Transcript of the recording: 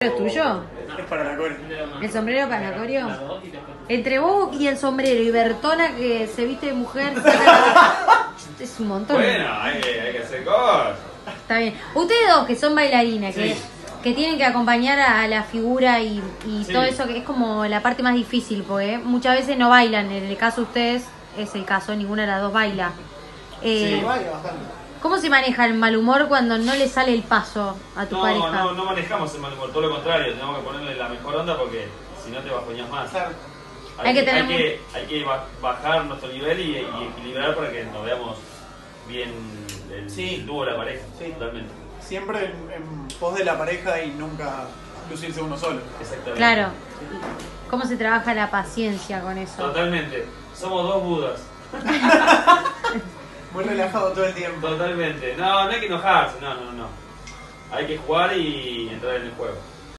¿Es tuyo? Es para la core. ¿El sombrero para la coreo? Entre vos y el sombrero y Bertona que se viste de mujer, es un montón. Bueno, hay que hacer cosas. Está bien. Ustedes dos que son bailarinas, Sí. que tienen que acompañar a la figura y Sí. todo eso, que es como la parte más difícil, porque muchas veces no bailan. En el caso de ustedes es el caso, ninguna de las dos baila. Sí. Vaya, bastante. ¿Cómo se maneja el mal humor cuando no le sale el paso a tu pareja? No manejamos el mal humor, todo lo contrario, tenemos que ponerle la mejor onda porque si no te bajoñas más. Claro. Hay que bajar nuestro nivel y equilibrar para que nos veamos bien el dúo de la pareja. Sí. Totalmente. Siempre en pos de la pareja y nunca lucirse uno solo. Exactamente. Claro. ¿Cómo se trabaja la paciencia con eso? Totalmente. Somos dos budas. Muy relajado todo el tiempo. Totalmente. No hay que enojarse, no. Hay que jugar y entrar en el juego.